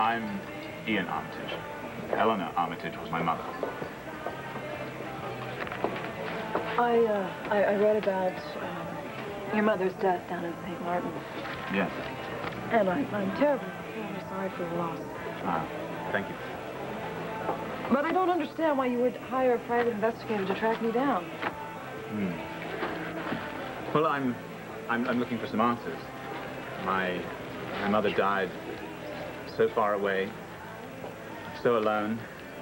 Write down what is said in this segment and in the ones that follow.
I'm Ian Armitage. Eleanor Armitage was my mother. I read about your mother's death down in St. Martin. Yes. And I'm terribly sorry for your loss. Thank you. But I don't understand why you would hire a private investigator to track me down. Well, I'm looking for some answers. My mother died so far away, so alone,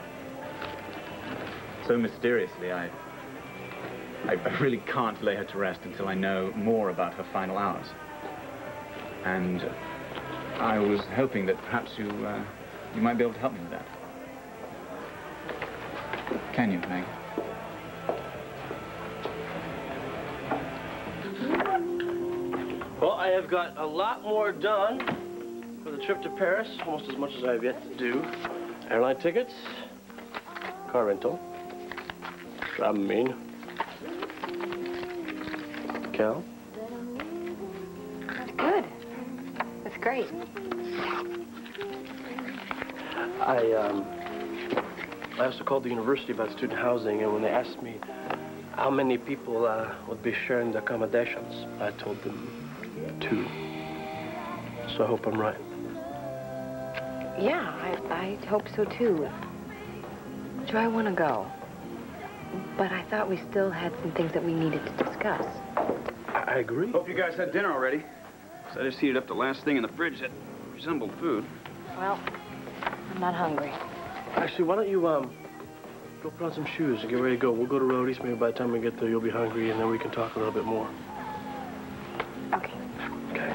so mysteriously. I really can't lay her to rest until I know more about her final hours. And I was hoping that perhaps you might be able to help me with that. Can you, Meg? Well, I have got a lot more done for the trip to Paris, almost as much as I have yet to do. Airline tickets, car rental, Dramamine, Cal. That's good. That's great. I also called the university about student housing, and when they asked me how many people would be sharing the accommodations, I told them 2. So I hope I'm right. Yeah, I hope so too. Joe, I want to go. But I thought we still had some things that we needed to discuss. I agree. Hope you guys had dinner already. So I just heated up the last thing in the fridge that resembled food. Well, I'm not hungry. Actually, why don't you, go put on some shoes and get ready to go. We'll go to Rhodey's. Maybe by the time we get there, you'll be hungry, and then we can talk a little bit more. Okay. Okay.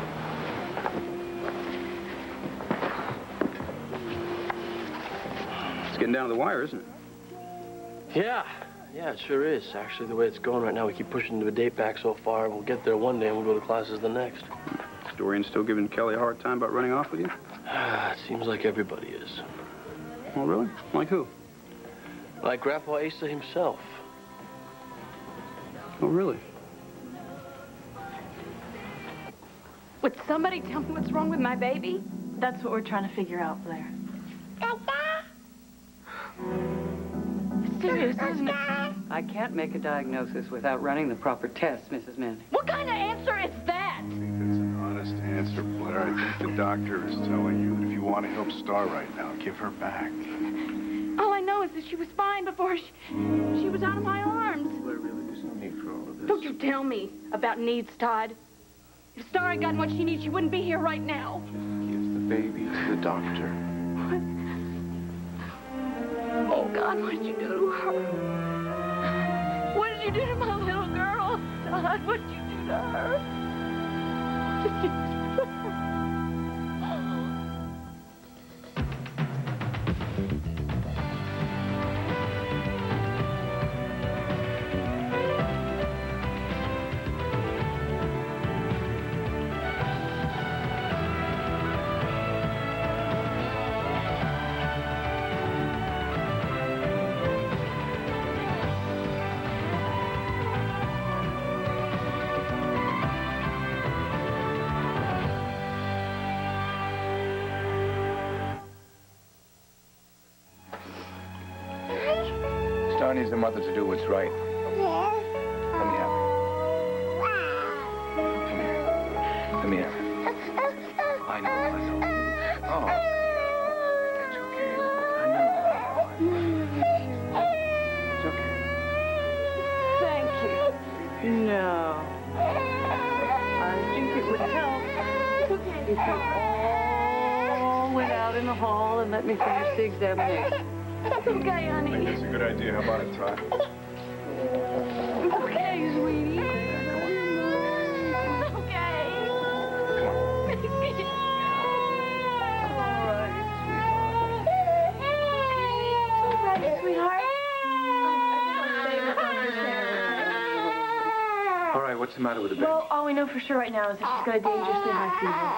It's getting down to the wire, isn't it? Yeah, it sure is. Actually, the way it's going right now, we keep pushing the date back so far. We'll get there one day, and we'll go to classes the next. Dorian's still giving Kelly a hard time about running off with you? It seems like everybody is. Oh, really? Like who? Like Grandpa Asa himself. Oh, really? Would somebody tell me what's wrong with my baby? That's what we're trying to figure out, Blair. It's serious, isn't it? I can't make a diagnosis without running the proper tests, Mrs. Manning. What kind of answer is that? I think that's an honest answer, Blair. I think the doctor is telling you that if you want to help Star right now, give her back. All I know is that she was fine before she was out of my arms. Blair, really, there's no need for all of this. Don't you tell me about needs, Todd. If Star had gotten what she needs, she wouldn't be here right now. Give the baby to the doctor. What? Oh, God, what did you do to her? What did you do to my little girl, Todd? What did you do to her? What did you do to her? Star needs the mother to do what's right. Let me have her. Come here. Let me have her. I know, I know. Oh. That's okay. I know. It's okay. Thank you. No. I think it would help if you all went out in the hall and let me finish the examination. Okay, honey. I think that's a good idea. How about it, Todd? Okay, sweetie. Okay. All right, sweetheart. All right, what's the matter with the baby? Well, all we know for sure right now is that she's got a dangerously high fever.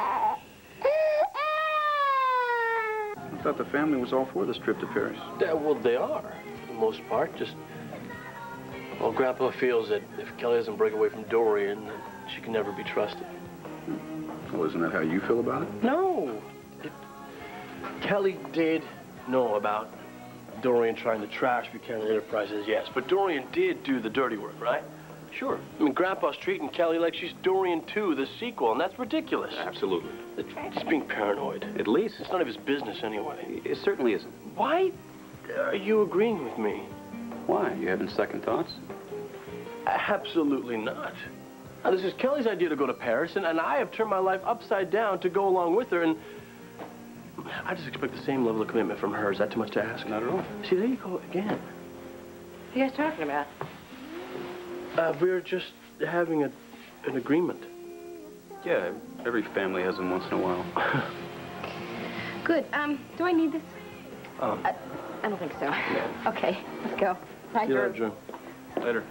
I thought the family was all for this trip to Paris. Yeah, well, they are, for the most part. Just, well, Grandpa feels that if Kelly doesn't break away from Dorian, then she can never be trusted. Well, isn't that how you feel about it? No. Kelly did know about Dorian trying to trash Buchanan Enterprises, yes. But Dorian did do the dirty work, right? Sure. I mean, Grandpa's treating Kelly like she's Dorian 2, the sequel, and that's ridiculous. Absolutely. He's being paranoid. At least. It's none of his business anyway. It certainly isn't. Why are you agreeing with me? Why? You having second thoughts? Absolutely not. Now, this is Kelly's idea to go to Paris, and I have turned my life upside down to go along with her, and I just expect the same level of commitment from her. Is that too much to ask? Not at all. See, there you go again. What are you guys talking about? We're just having an agreement. Yeah, every family has them once in a while. Good. Do I need this? Oh. I don't think so. Okay, let's go. Bye, See you later, Drew. Drew. Later.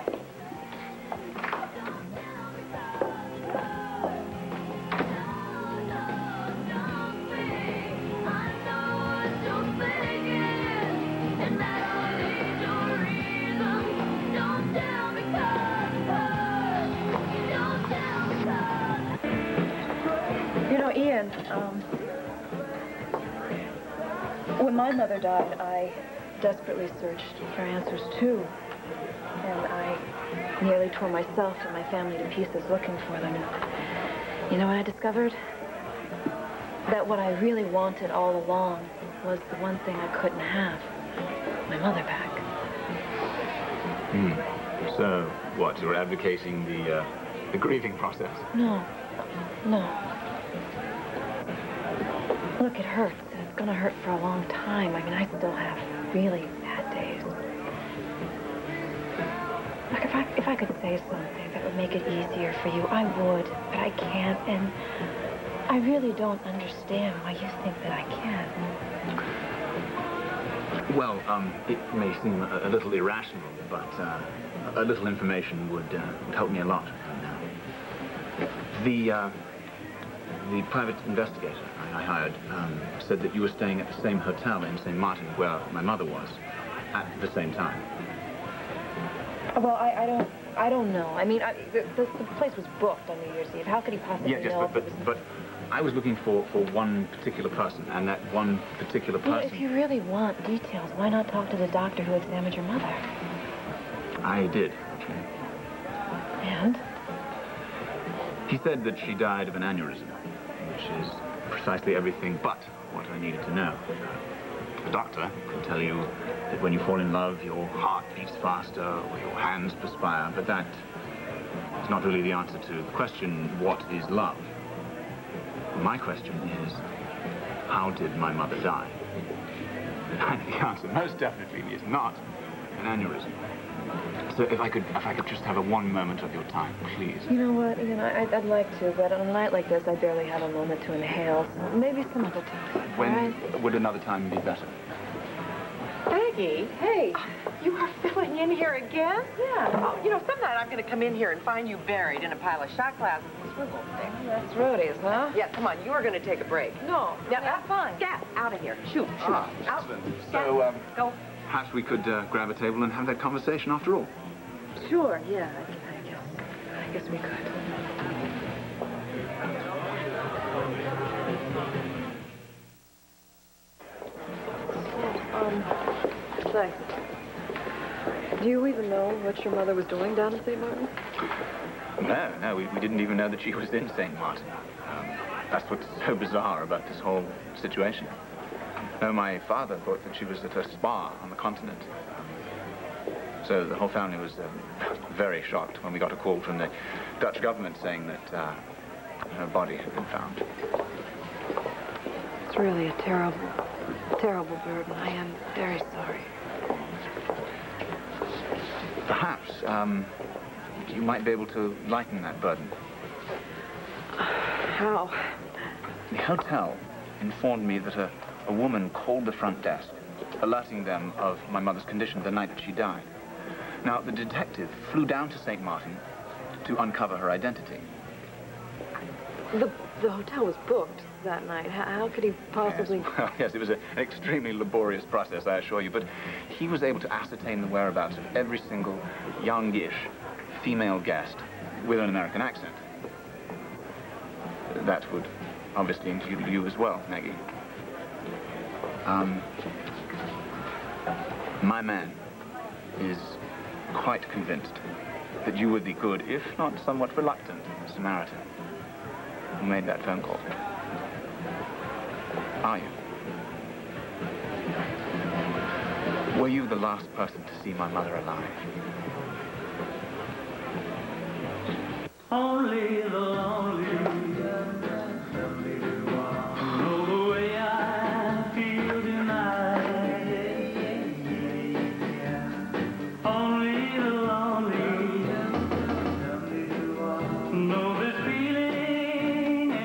You know, Ian, when my mother died, I desperately searched for answers, too. And I nearly tore myself and my family to pieces looking for them. And you know what I discovered? That what I really wanted all along was the one thing I couldn't have. My mother back. So, what, you're advocating the grieving process? No. Look, it hurts. It's gonna hurt for a long time. I mean, I still have really bad days. Look, if I could say something that would make it easier for you, I would, but I can't, and I really don't understand why you think that I can. Well, it may seem a little irrational, but a little information would help me a lot. The private investigator I hired said that you were staying at the same hotel in St. Martin where my mother was at the same time. Well, I don't know. I mean, the place was booked on New Year's Eve. How could he possibly know? But I was looking for one particular person, and that one particular person... Well, if you really want details, why not talk to the doctor who examined your mother? I did. And? He said that she died of an aneurysm, which is precisely everything but what I needed to know. The doctor can tell you that when you fall in love, your heart beats faster or your hands perspire, but that is not really the answer to the question, what is love? My question is, how did my mother die? And the answer most definitely is not an aneurysm. So if I could just have one moment of your time, please. You know what, Ian, I'd like to, but on a night like this, I barely have a moment to inhale, so maybe some other time. When right? would another time be better? Maggie, Hey. you are filling in here again? Yeah. Oh, you know, some night I'm going to come in here and find you buried in a pile of shot glasses and swivel sticks. That's Rhodey's, huh? Yeah, come on, you are going to take a break. No. Now, That's fine. Get out of here. Shoot. Out. Excellent. So, Go. perhaps we could grab a table and have that conversation after all. Sure, yeah, I guess we could. Thanks. Do you even know what your mother was doing down in St. Martin? No, we didn't even know that she was in St. Martin. That's what's so bizarre about this whole situation. No, my father thought that she was at a spa on the continent. So the whole family was very shocked when we got a call from the Dutch government saying that her body had been found. It's really a terrible, terrible burden. I am very sorry. Perhaps you might be able to lighten that burden. How? The hotel informed me that a woman called the front desk, alerting them of my mother's condition the night that she died. Now, the detective flew down to St. Martin to uncover her identity. The hotel was booked that night. How could he possibly... Yes, well, yes, it was an extremely laborious process, I assure you, but he was able to ascertain the whereabouts of every single youngish female guest with an American accent. That would obviously include you as well, Maggie. My man is quite convinced that you were the good, if not somewhat reluctant, Samaritan who made that phone call. Are you? Were you the last person to see my mother alive? Only the lonely know the way I feel tonight. Only the lonely know this feeling.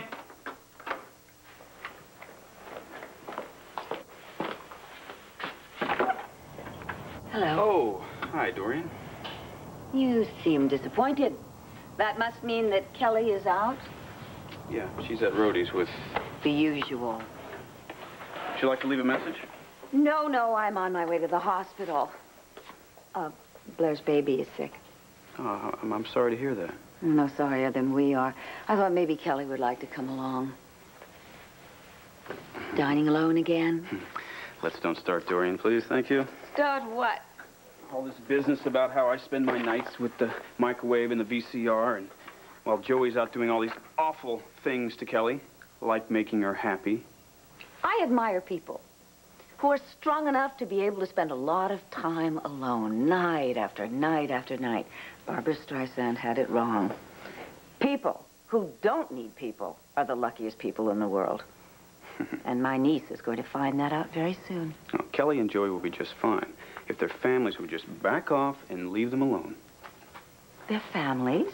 Hello. Oh, hi, Dorian. You seem disappointed. That must mean that Kelly is out? Yeah, she's at Rhodey's with... The usual. Would you like to leave a message? No, I'm on my way to the hospital. Blair's baby is sick. Oh, I'm sorry to hear that. No sorrier than we are. I thought maybe Kelly would like to come along. Dining alone again? Let's don't start, Dorian, please. Thank you. Start what? All this business about how I spend my nights with the microwave and the VCR, and while Joey's out doing all these awful things to Kelly, like making her happy. I admire people who are strong enough to be able to spend a lot of time alone, night after night after night. Barbra Streisand had it wrong. People who don't need people are the luckiest people in the world. And my niece is going to find that out very soon. Oh, Kelly and Joey will be just fine if their families would just back off and leave them alone. Their families?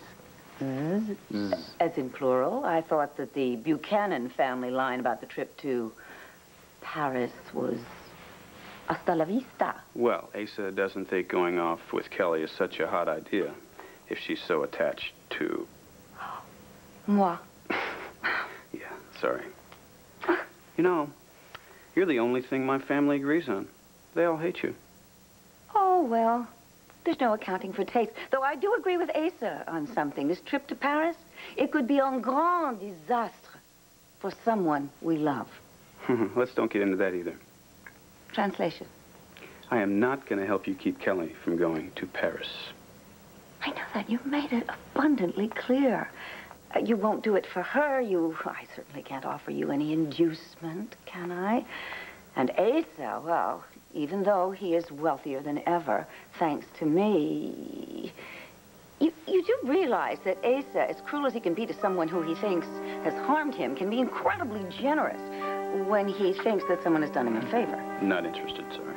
As in plural. I thought that the Buchanan family line about the trip to Paris was hasta la vista. Well, Asa doesn't think going off with Kelly is such a hot idea if she's so attached to... Moi. Yeah, sorry. You know, you're the only thing my family agrees on. They all hate you. Oh, well, there's no accounting for taste. Though I do agree with Asa on something. This trip to Paris, it could be un grand désastre for someone we love. Let's don't get into that either. Translation. I am not going to help you keep Kelly from going to Paris. I know that. You've made it abundantly clear. You won't do it for her. I certainly can't offer you any inducement, can I? And Asa, well, even though he is wealthier than ever, thanks to me, you do realize that Asa, as cruel as he can be to someone who he thinks has harmed him, can be incredibly generous when he thinks that someone has done him a favor. Not interested, sorry.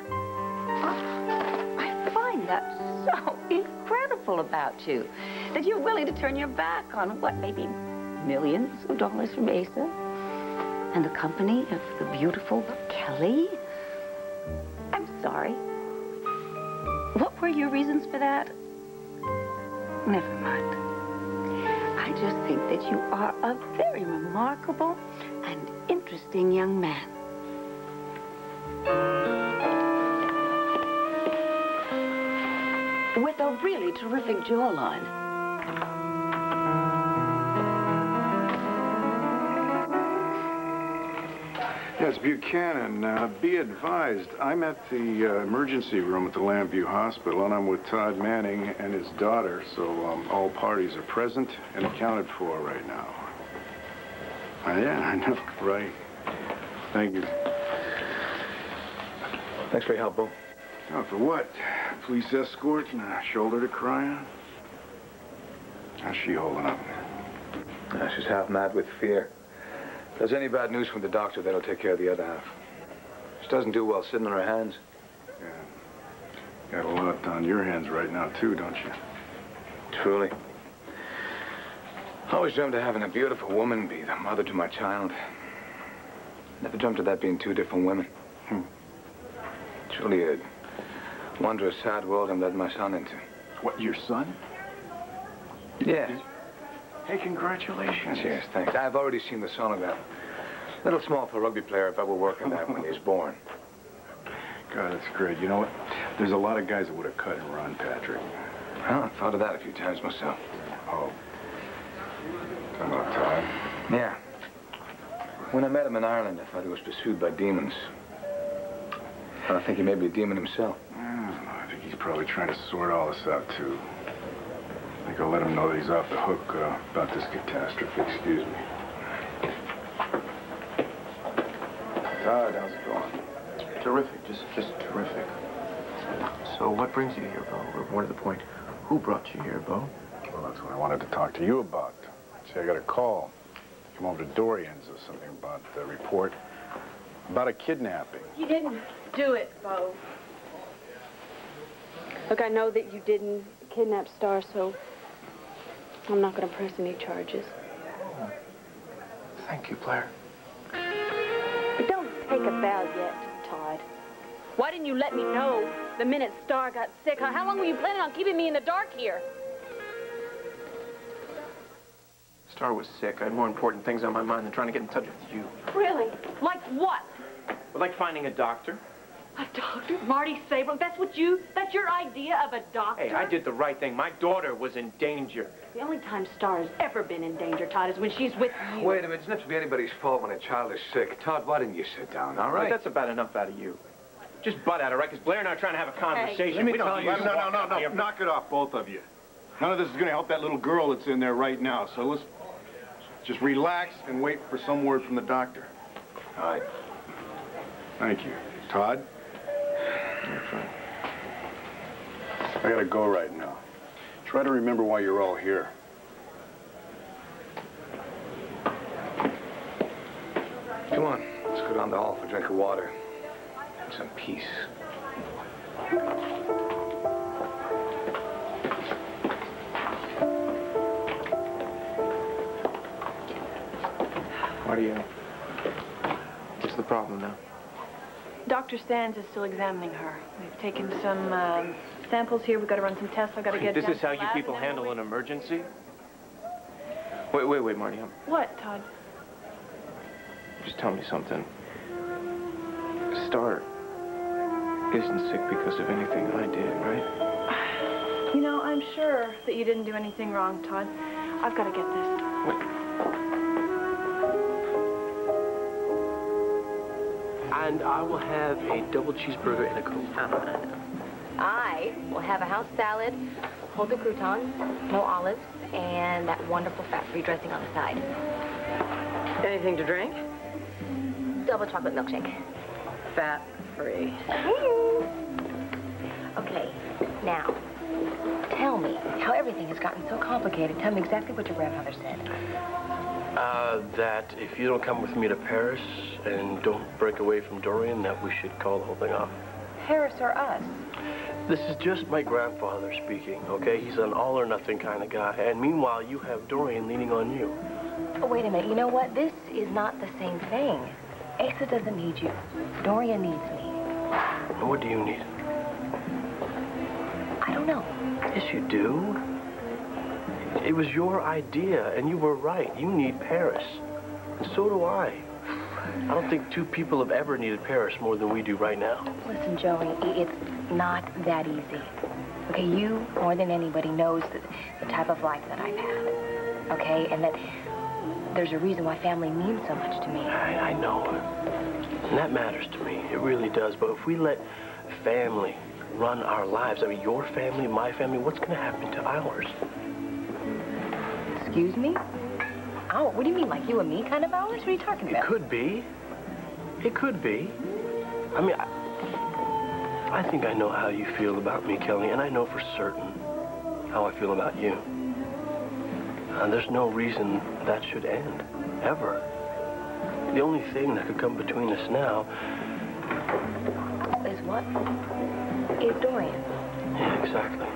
I find that so incredible about you, that you're willing to turn your back on what, maybe millions of dollars from Asa and the company of the beautiful Kelly. I'm sorry. What were your reasons for that? Never mind. I just think that you are a very remarkable and interesting young man. With a really terrific jawline. Yes, Buchanan. Be advised, I'm at the emergency room at the Lambview Hospital, and I'm with Todd Manning and his daughter, so all parties are present and accounted for right now. Yeah, I know, right. Thank you. Thanks for your help, Bo. Oh, for what? Police escort and a shoulder to cry on? How's she holding up? She's half mad with fear. If there's any bad news from the doctor, that'll take care of the other half. She doesn't do well sitting on her hands. Yeah. Got a lot on your hands right now, too, don't you? Truly. I always dreamt of having a beautiful woman be the mother to my child. Never dreamt of that being two different women. Truly a wondrous, sad world I'm letting my son into. What, your son? Yes. Hey, congratulations. Yes, thanks. I've already seen the son of that. Little small for a rugby player if I were working that when he was born. God, that's great. You know what? There's a lot of guys that would have cut and run, Patrick. Well, I've thought of that a few times myself. Oh. Talking about Todd? Yeah. When I met him in Ireland, I thought he was pursued by demons. I think he may be a demon himself. I think he's probably trying to sort all this out, too. I think I'll let him know that he's off the hook about this catastrophe. Excuse me. Todd, how's it going? Terrific, just terrific. So what brings you here, Bo? Or more to the point, who brought you here, Bo? Well, that's what I wanted to talk to you about. See, I got a call. Come over to Dorian's or something about the report about a kidnapping. You didn't do it, Bo. Look, I know that you didn't kidnap Star, so I'm not going to press any charges. Thank you, Blair. But don't take a bow yet, Todd. Why didn't you let me know the minute Star got sick? How long were you planning on keeping me in the dark here? Star was sick. I had more important things on my mind than trying to get in touch with you. Really? Like what? But like finding a doctor. A doctor? Marty Saybrook? That's your idea of a doctor? Hey, I did the right thing. My daughter was in danger. The only time Star has ever been in danger, Todd, is when she's with you. Wait a minute. It's not to be anybody's fault when a child is sick. Todd, why didn't you sit down, all right? But that's about enough out of you. Just butt at her, right? Because Blair and I are trying to have a conversation. Let me We don't tell you. need to walk out No. here. Knock it off, both of you. None of this is going to help that little girl that's in there right now. So let's just relax and wait for some word from the doctor. All right. Thank you. Todd? You're fine. I gotta go right now. Try to remember why you're all here. Come on. Let's go down the hall for a drink of water and some peace. Marty, what's the problem now? Dr. Sands is still examining her. We've taken some samples here. We've got to run some tests. I've got to get This down is how to the you lab, people and then handle an emergency? Wait, Marty. What, Todd? Just tell me something. Star isn't sick because of anything I did, right? You know, I'm sure that you didn't do anything wrong, Todd. I've got to get this. Wait. And I will have a double cheeseburger and a Coke. I will have a house salad, hold the croutons, no olives, and that wonderful fat-free dressing on the side. Anything to drink? Double chocolate milkshake. Fat-free. Okay, now, tell me how everything has gotten so complicated. Tell me exactly what your grandmother said. That if you don't come with me to Paris and don't break away from Dorian, that we should call the whole thing off. Paris or us? This is just my grandfather speaking, okay? He's an all-or-nothing kind of guy. And meanwhile, you have Dorian leaning on you. Oh, wait a minute. You know what? This is not the same thing. Asa doesn't need you. Dorian needs me. And what do you need? I don't know. Yes, you do. It was your idea, and you were right. You need Paris. And so do I. I don't think two people have ever needed Paris more than we do right now. Listen, Joey, it's not that easy. Okay, you, more than anybody, knows the type of life that I've had. Okay, and that there's a reason why family means so much to me. I know. And that matters to me. It really does. But if we let family run our lives, I mean, your family, my family, what's going to happen to ours? Excuse me? Oh, what do you mean, like you and me kind of hours? What are you talking about? It could be. It could be. I mean, I think I know how you feel about me, Kelly, and I know for certain how I feel about you. And there's no reason that should end, ever. The only thing that could come between us now is what? Is Dorian. Yeah, exactly.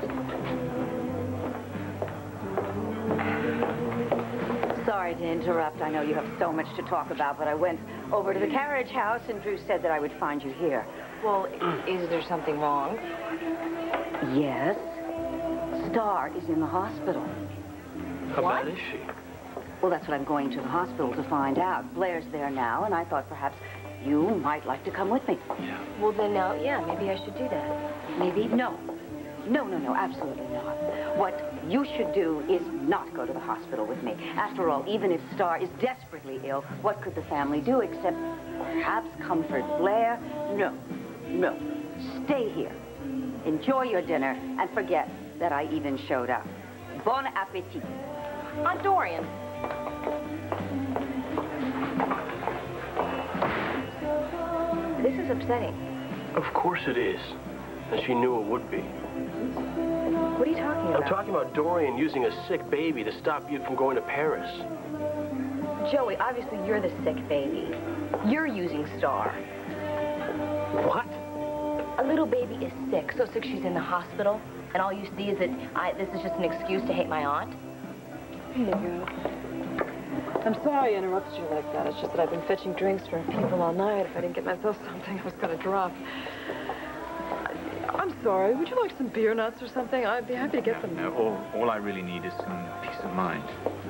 Sorry to interrupt. I know you have so much to talk about, but I went over to the carriage house, and Drew said that I would find you here. Well, is there something wrong? Yes. Star is in the hospital. How bad is she? Well, that's what I'm going to the hospital to find out. Blair's there now, and I thought perhaps you might like to come with me. Yeah. Well, then, yeah, maybe I should do that. Maybe? No, absolutely not. What you should do is not go to the hospital with me. After all, even if Star is desperately ill, what could the family do except perhaps comfort Blair? No. Mel. Stay here. Enjoy your dinner and forget that I even showed up. Bon appetit. Aunt Dorian. This is upsetting. Of course it is. And she knew it would be. What are you talking about? I'm talking about Dorian using a sick baby to stop you from going to Paris. Joey, obviously you're the sick baby. You're using Star. What? A little baby is sick, so sick she's in the hospital, and all you see is that this is just an excuse to hate my aunt? Here you go. I'm sorry I interrupted you like that. It's just that I've been fetching drinks for people all night. If I didn't get myself something, I was going to drop. I'm sorry. Would you like some beer nuts or something? I'd be happy to get them. No, all I really need is some peace of mind.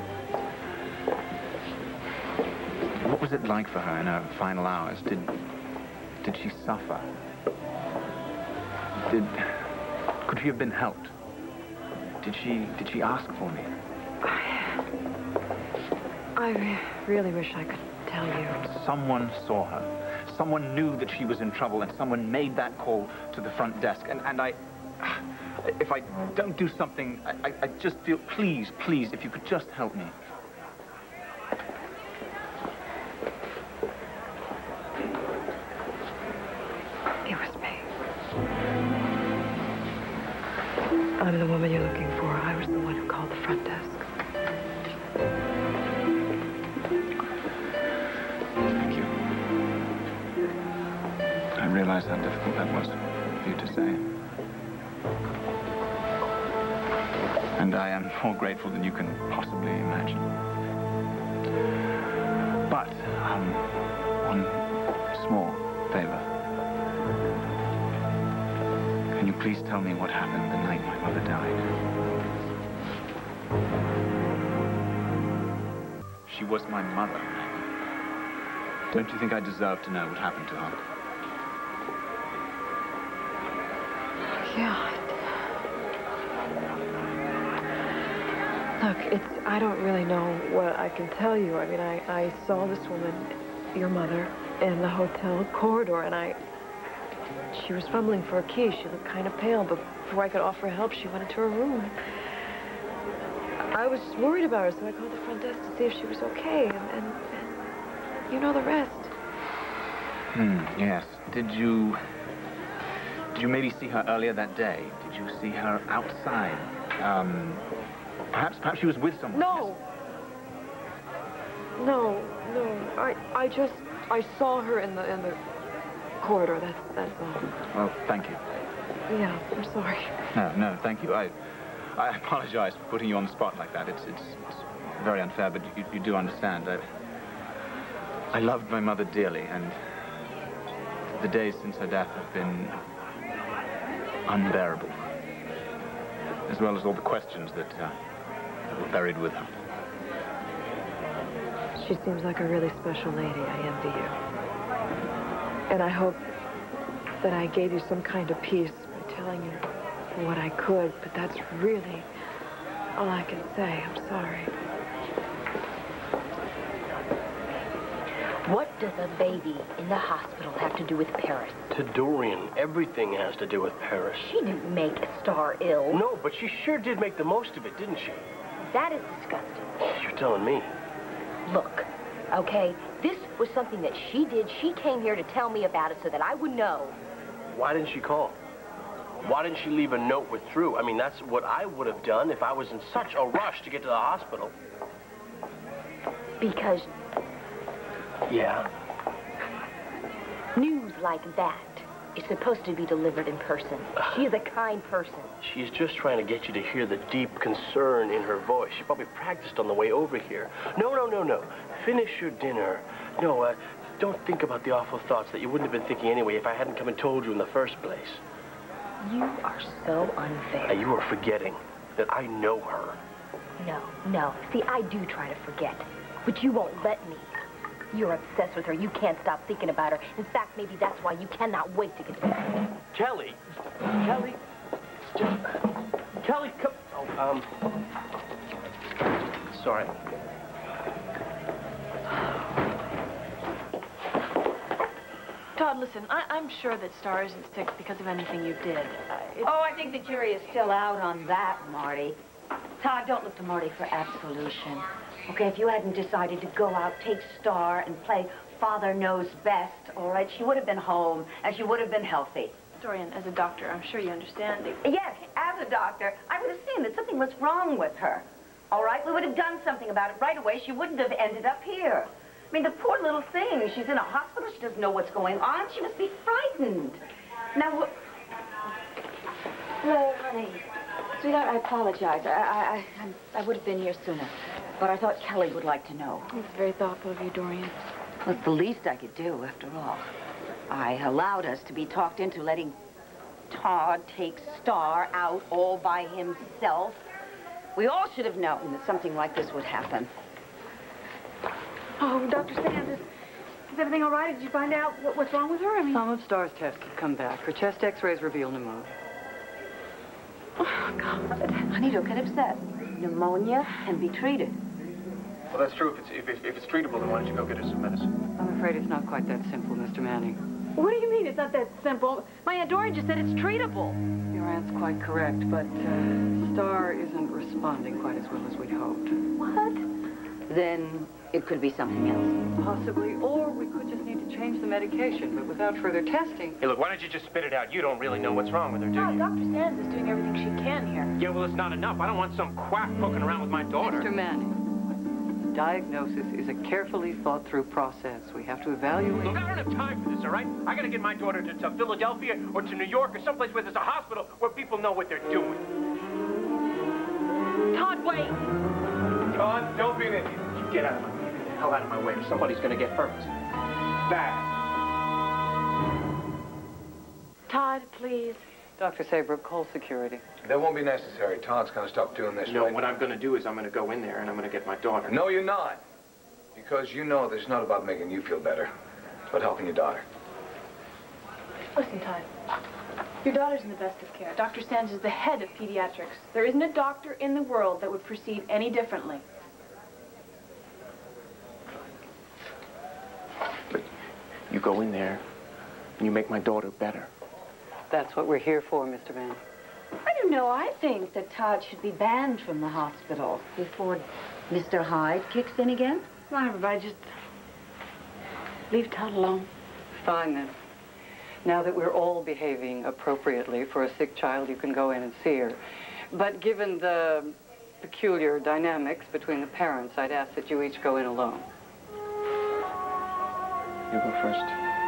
What was it like for her in her final hours? Did she suffer? Could she have been helped? Did she ask for me? I really wish I could tell you. Someone saw her. Someone knew that she was in trouble, and someone made that call to the front desk. And if I don't do something, I just feel, please, if you could just help me. It was me. I'm the woman you're looking for. I was the one who called the front desk. Thank you. I realize how difficult that was for you to say. And I am more grateful than you can possibly imagine. But, one small favor. Can you please tell me what happened the night my mother died? She was my mother. Don't you think I deserve to know what happened to her? Yeah. Look, I don't really know what I can tell you. I mean, I saw this woman, your mother, in the hotel corridor, and she was fumbling for a key. She looked kind of pale, but before I could offer help, she went into her room. I was worried about her, so I called the front desk to see if she was okay, and you know the rest. Yes. Did you maybe see her earlier that day? Did you see her outside? Perhaps she was with someone. No. No. I saw her in the corridor. That's all. Well, thank you. Yeah, I'm sorry. No, thank you. I apologize for putting you on the spot like that. It's very unfair, but you do understand. I loved my mother dearly, and the days since her death have been unbearable, as well as all the questions that were buried with her. She seems like a really special lady. I envy you. And I hope that I gave you some kind of peace by telling you what I could, but that's really all I can say. I'm sorry. What does a baby in the hospital have to do with Paris? To Dorian, everything has to do with Paris. She didn't make Star ill. No, but she sure did make the most of it, didn't she? That is disgusting. You're telling me. Look, okay, this was something that she did. She came here to tell me about it so that I would know. Why didn't she call? Why didn't she leave a note with Drew? I mean, that's what I would have done if I was in such a rush to get to the hospital. Because... Yeah? News like that is supposed to be delivered in person. She is a kind person. She's just trying to get you to hear the deep concern in her voice. She probably practiced on the way over here. No. Finish your dinner. No, don't think about the awful thoughts that you wouldn't have been thinking anyway if I hadn't come and told you in the first place. You are so unfair. You are forgetting that I know her. No. See, I do try to forget, but you won't let me. You're obsessed with her. You can't stop thinking about her. In fact, maybe that's why you cannot wait to get to her. Kelly, come. Oh, sorry. Todd, Todd, listen, I'm sure that Star isn't sick because of anything you did. Oh, I think the jury is still out on that, Marty. Todd, don't look to Marty for absolution. Okay, if you hadn't decided to go out, take Star, and play Father Knows Best, all right, she would have been home, and she would have been healthy. Dorian, as a doctor, I'm sure you understand. Yes, as a doctor, I would have seen that something was wrong with her. All right, we would have done something about it right away. She wouldn't have ended up here. I mean, the poor little thing. She's in a hospital. She doesn't know what's going on. She must be frightened. Now, hello, honey. Sweetheart, I apologize. I would have been here sooner. But I thought Kelly would like to know. It's very thoughtful of you, Dorian. Well, it's the least I could do, after all. I allowed us to be talked into letting Todd take Star out all by himself. We all should have known that something like this would happen. Oh, Dr. Sands, is everything all right? Did you find out what's wrong with her? I mean... Some of Star's tests have come back. Her chest x-rays reveal pneumonia. Oh, God. Honey, don't get upset. Pneumonia can be treated. Well, that's true. If it's treatable, then why don't you go get her some medicine? I'm afraid it's not quite that simple, Mr. Manning. What do you mean it's not that simple? My Aunt Dorian just said it's treatable. Your aunt's quite correct, but Star isn't responding quite as well as we'd hoped. What? Then it could be something else. Possibly, or we could just need to change the medication, but without further testing. Hey, look, why don't you just spit it out? You don't really know what's wrong with her, do you? Dr. Sands is doing everything she can here. Yeah, well, it's not enough. I don't want some quack poking around with my daughter. Mr. Manning, diagnosis is a carefully thought-through process. We have to evaluate... Look, I don't have time for this, all right? I gotta get my daughter to Philadelphia or to New York or someplace where there's a hospital where people know what they're doing. Todd, wait! Todd, don't be an idiot. Get out of my way. Get the hell out of my way. Somebody's gonna get hurt. Bad. Todd, please. Dr. Saybrook, call security. That won't be necessary. Todd's gonna stop doing this. No, right what now. I'm gonna do is I'm gonna go in there and I'm gonna get my daughter. No, you're not. Because you know this is not about making you feel better. It's about helping your daughter. Listen, Todd. Your daughter's in the best of care. Dr. Sands is the head of pediatrics. There isn't a doctor in the world that would proceed any differently. But you go in there and you make my daughter better. That's what we're here for, Mr. Manning. I don't know. I think that Todd should be banned from the hospital before Mr. Hyde kicks in again. Come on, everybody, just leave Todd alone. Fine, then. Now that we're all behaving appropriately for a sick child, you can go in and see her. But given the peculiar dynamics between the parents, I'd ask that you each go in alone. You go first.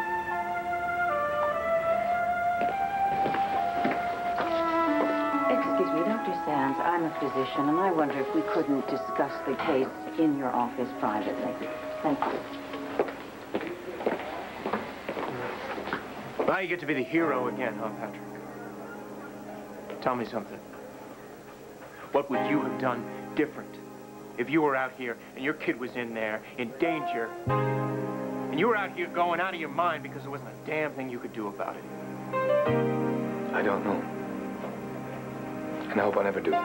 Excuse me, Dr. Sands, I'm a physician, and I wonder if we couldn't discuss the case in your office privately. Thank you. Now you get to be the hero again, huh, Patrick? Tell me something. What would you have done different if you were out here and your kid was in there in danger and you were out here going out of your mind because there wasn't a damn thing you could do about it? I don't know. And I hope I never do.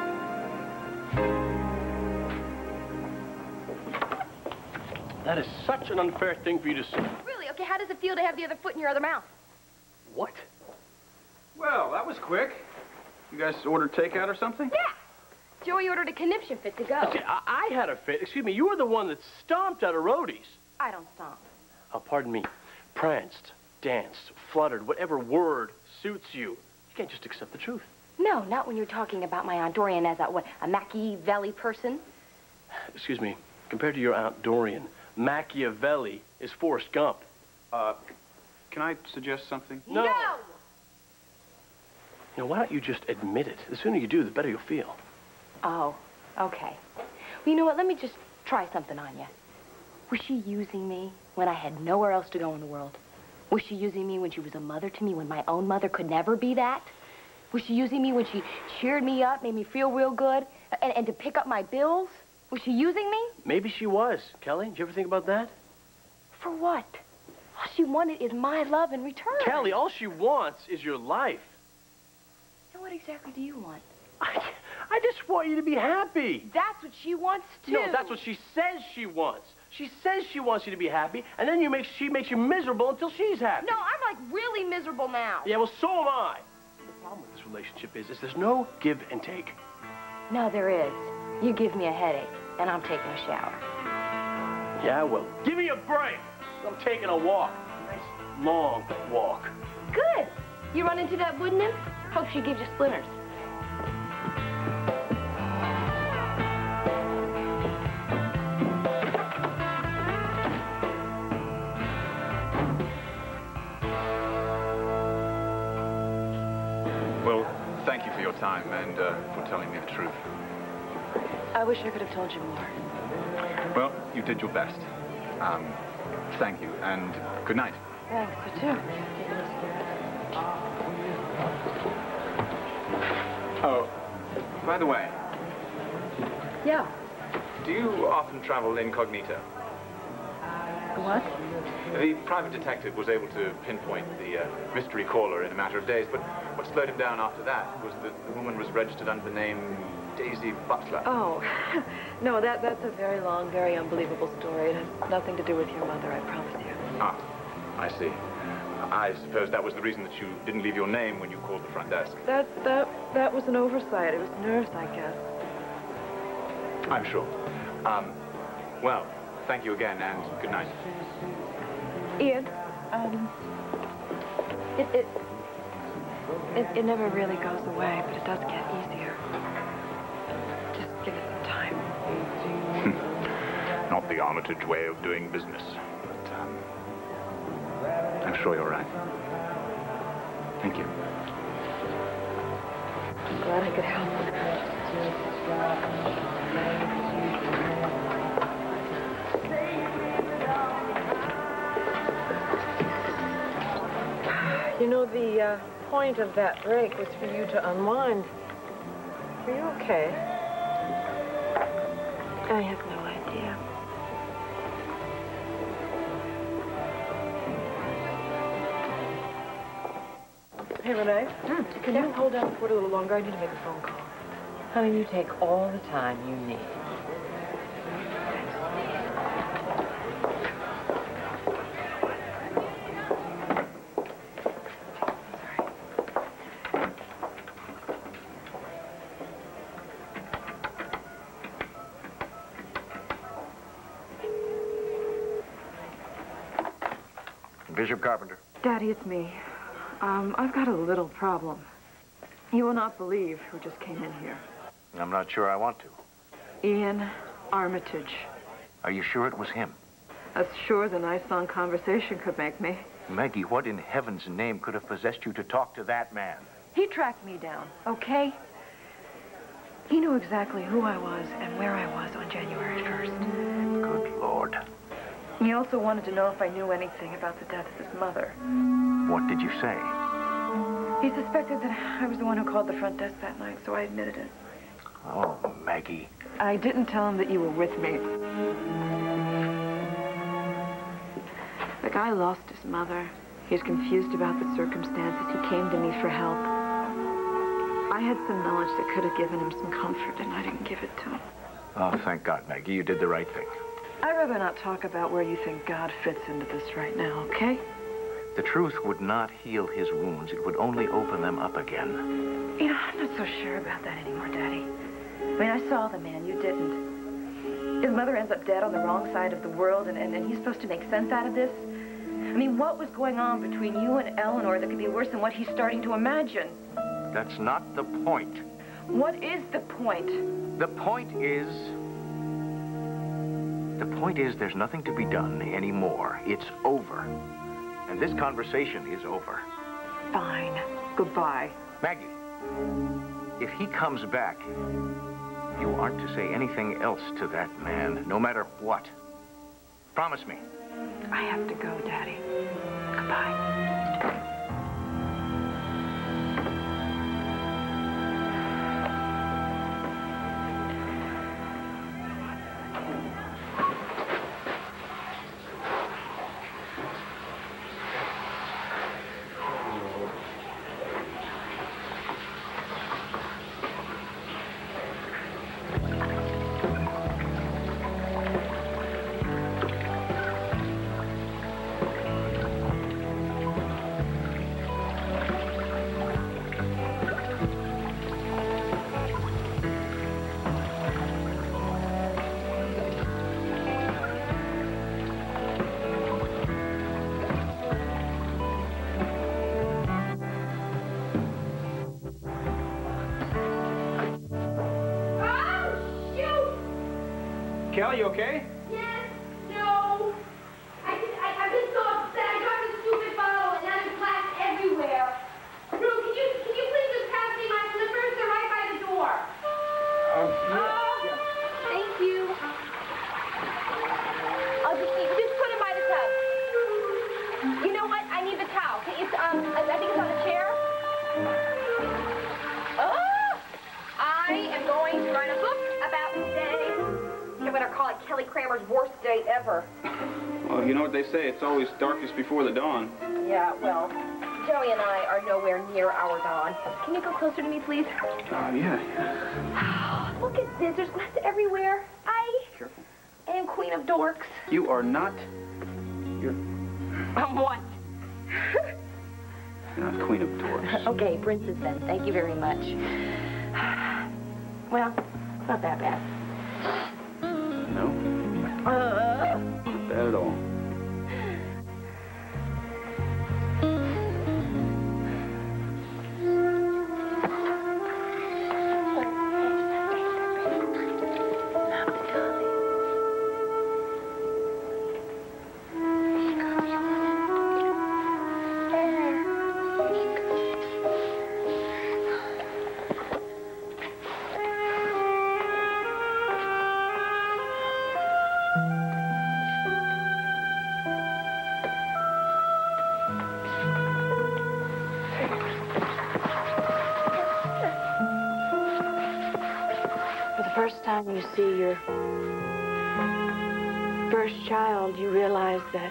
That is such an unfair thing for you to say. Really? Okay, how does it feel to have the other foot in your other mouth? What? Well, that was quick. You guys ordered takeout or something? Yeah. Joey ordered a conniption fit to go. See, I had a fit. Excuse me, you were the one that stomped out of roadies. I don't stomp. Oh, pardon me. Pranced, danced, fluttered, whatever word suits you. You can't just accept the truth. No, not when you're talking about my Aunt Dorian as a Machiavelli person. Excuse me. Compared to your Aunt Dorian, Machiavelli is Forrest Gump. Can I suggest something? No! Now, why don't you just admit it? The sooner you do, the better you'll feel. Oh, okay. Well, you know what? Let me just try something on you. Was she using me when I had nowhere else to go in the world? Was she using me when she was a mother to me when my own mother could never be that? Was she using me when she cheered me up, made me feel real good, and to pick up my bills? Was she using me? Maybe she was. Kelly, did you ever think about that? For what? All she wanted is my love in return. Kelly, all she wants is your life. And what exactly do you want? I just want you to be happy. That's what she wants, too. No, that's what she says she wants. She says she wants you to be happy, and then she makes you miserable until she's happy. No, I'm like really miserable now. Yeah, well, so am I. The problem with this relationship is there's no give and take. No, there is. You give me a headache, and I'm taking a shower. Yeah, well, give me a break. I'm taking a walk. A nice, long walk. Good. You run into that wood nymph? Hope she gives you splinters. Well, thank you for your time and for telling me the truth. I wish I could have told you more. Well, you did your best. Thank you, and good night. Thanks, you too. Oh, by the way, Yeah. do you often travel incognito? What? The private detective was able to pinpoint the mystery caller in a matter of days, but what slowed him down after that was that the woman was registered under the name Daisy Butler. Oh, no, that's a very long, very unbelievable story. It has nothing to do with your mother, I promise you. Ah, I see. I suppose that was the reason that you didn't leave your name when you called the front desk. That was an oversight. It was nerves, I guess. I'm sure. Well, thank you again, and good night. Ian, it never really goes away, but it does get easier. Just give it some time. Not the Armitage way of doing business, but I'm sure you're right. Thank you. I'm glad I could help. You know, the point of that break was for you to unwind. Are you okay? I have no idea. Hey, Renee. Can you hold down the fort a little longer? I need to make a phone call. Honey, you take all the time you need. Bishop Carpenter. Daddy, it's me. I've got a little problem. You will not believe who just came in here. I'm not sure I want to. Ian Armitage. Are you sure it was him? As sure as a nice long conversation could make me. Maggie, what in heaven's name could have possessed you to talk to that man? He tracked me down, okay? He knew exactly who I was and where I was on January 1st. Good Lord. He also wanted to know if I knew anything about the death of his mother. What did you say? He suspected that I was the one who called the front desk that night, so I admitted it. Oh, Maggie. I didn't tell him that you were with me. The guy lost his mother. He's confused about the circumstances. He came to me for help. I had some knowledge that could have given him some comfort, and I didn't give it to him. Oh, thank God, Maggie. You did the right thing. I'd rather not talk about where you think God fits into this right now, okay? The truth would not heal his wounds. It would only open them up again. You know, I'm not so sure about that anymore, Daddy. I mean, I saw the man. You didn't. His mother ends up dead on the wrong side of the world, and he's supposed to make sense out of this? I mean, what was going on between you and Eleanor that could be worse than what he's starting to imagine? That's not the point. What is the point? The point is... The point is there's nothing to be done anymore. It's over. And this conversation is over. Fine. Goodbye. Maggie, if he comes back, you aren't to say anything else to that man, no matter what. Promise me. I have to go, Daddy. Goodbye. Kelly, you okay? Yes, no. I've been so upset. I dropped a stupid bottle and now there's glass everywhere. Drew, can you please just pass me my slippers? They're right by the door. Thank you. I'll just put it by the tub. You know what? I need the towel. It's I think it's on the chair. Oh! I am going to write a book about today. I'm going to call it Kelly Kramer's worst day ever. Well, you know what they say, it's always darkest before the dawn. Yeah, well, Joey and I are nowhere near our dawn. Can you go closer to me, please? Yeah. Look at this. There's glass everywhere. I am queen of dorks. You are not... You're What? not queen of dorks. Okay, princess then. Thank you very much. Well, not that bad. No? Not bad at all. For the first time you see your first child, you realize that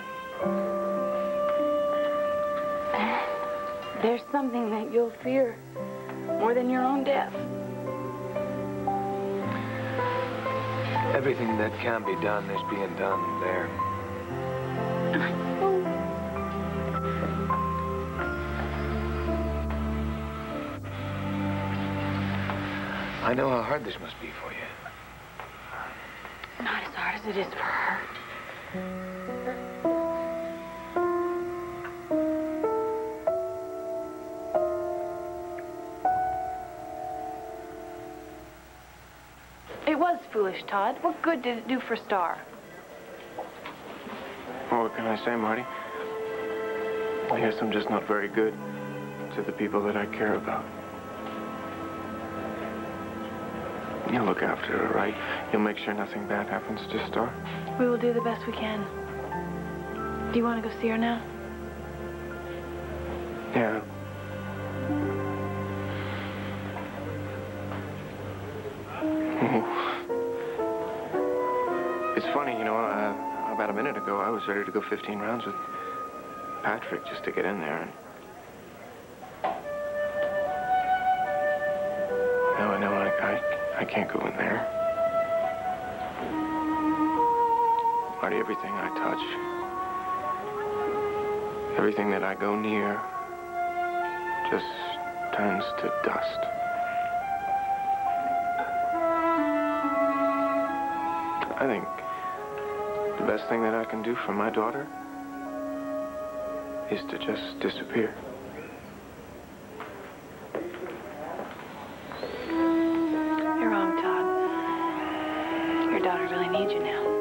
there's something that you'll fear more than your own death. Everything that can be done is being done there. I know how hard this must be for you. Not as hard as it is for her. It was foolish, Todd. What good did it do for Star? Well, what can I say, Marty? I guess I'm just not very good to the people that I care about. You'll look after her, right? You'll make sure nothing bad happens to Star? We will do the best we can. Do you want to go see her now? Yeah. It's funny, you know, about a minute ago, I was ready to go 15 rounds with Patrick just to get in there. And now I know I can't go in there. Marty, everything I touch, everything that I go near, just turns to dust. I think the best thing that I can do for my daughter is to just disappear. You're wrong, Todd. Your daughter really needs you now.